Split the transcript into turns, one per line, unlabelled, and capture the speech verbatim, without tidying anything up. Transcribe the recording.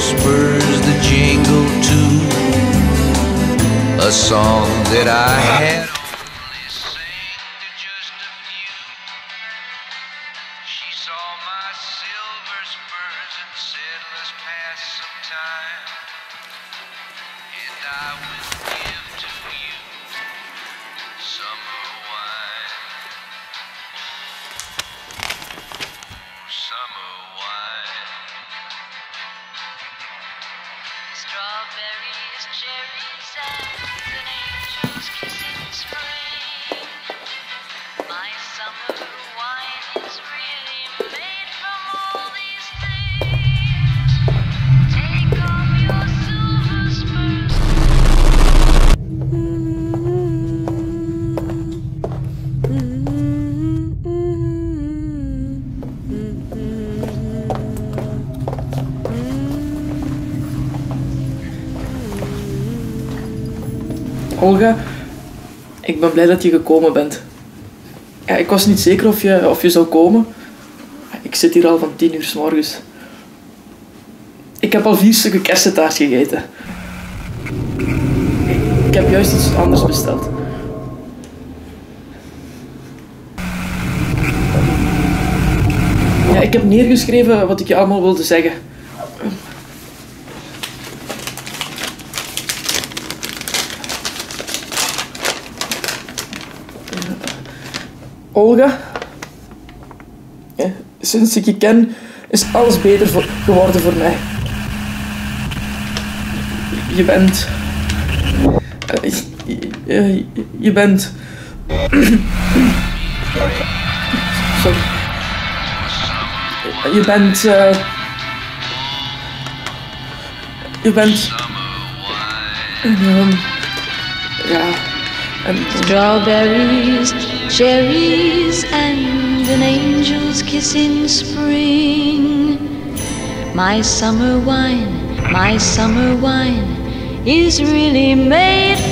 spurs that jingle too, a song that I had only sang to just a few. She saw my silver spurs and said, let's pass some time, and I will give to you summer wine. Summer wine. Strawberries, cherries, and an angel's kiss in spring. My summer wine is really made from all these things. Take off your silver spurs.
Olga, ik ben blij dat je gekomen bent. Ja, ik was niet zeker of je, of je zou komen. Ik zit hier al van tien uur 's morgens. Ik heb al vier stukken kersentaart gegeten. Ik heb juist iets anders besteld. Ja, ik heb neergeschreven wat ik je allemaal wilde zeggen. Olga, ja, sinds ik je ken, is alles beter voor, geworden voor mij. Je bent... Uh, je, je bent... Sorry. Je bent... Uh, je bent... Um, ja... En,
Strawberries, cherries, and an angel's kiss in spring. My summer wine, my summer wine is really made